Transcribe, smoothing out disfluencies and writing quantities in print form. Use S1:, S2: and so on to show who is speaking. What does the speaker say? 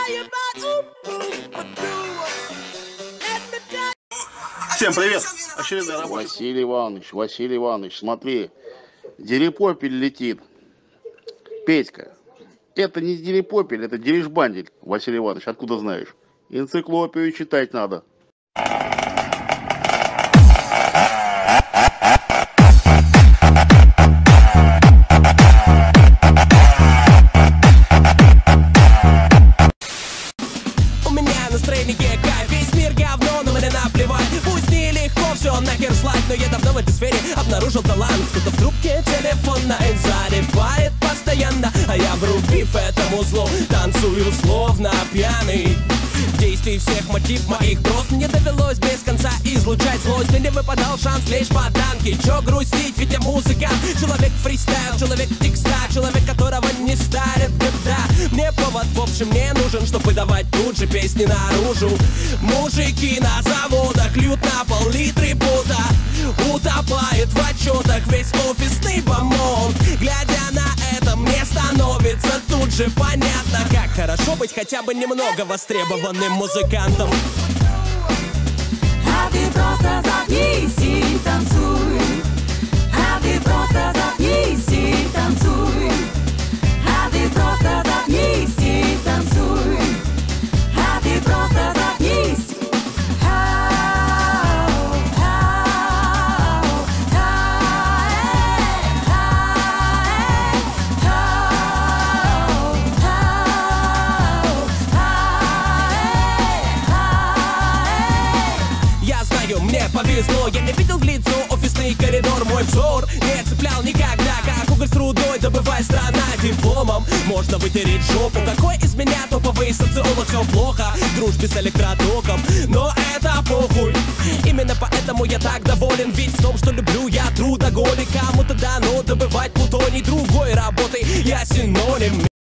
S1: Всем привет! Очередная работа.
S2: Василий Иванович, смотри, Дерипопель летит. Петька, это не Дерипопель, это Дирижбандель, Василий Иванович, откуда знаешь? Энциклопию читать надо.
S3: У меня настроение кайф, весь мир говно, но мне наплевать. Пусть нелегко все нахер слать, но я давно в этой сфере обнаружил талант. Кто-то в трубке телефонной залипает постоянно, а я, врубив этому злу, танцую словно пьяный. Действий всех мотив моих просто не довелось без конца излучать злость. Мне не выпадал шанс лечь по танке. Чё грустить, ведь я музыкант. Человек фристайл, человек текста, человек, которого не старят года. Мне повод, в общем, не нужен, чтобы выдавать тут же песни наружу. Мужики на заводах льют на пол-литры пота. Утопает в отчетах весь офисный бомонд. Глядя на это, мне становится тут же понятно, как хорошо быть хотя бы немного востребованным музыкантом.
S4: А ты просто заткнись и танцуй. А ты просто заткнись и танцуй. А ты просто заткнись и танцуй. А ты просто заткнись.
S3: Мне повезло, я не видел в лицо офисный коридор. Мой взор не цеплял никогда, как уголь с рудой добывает страна дипломом. Можно вытереть жопу, какой из меня топовый социолог. Все плохо, в дружбе с электротоком, но это похуй. Именно поэтому я так доволен, ведь в том, что люблю я трудоголик. Кому-то дано добывать плутоний, другой работы я синоним.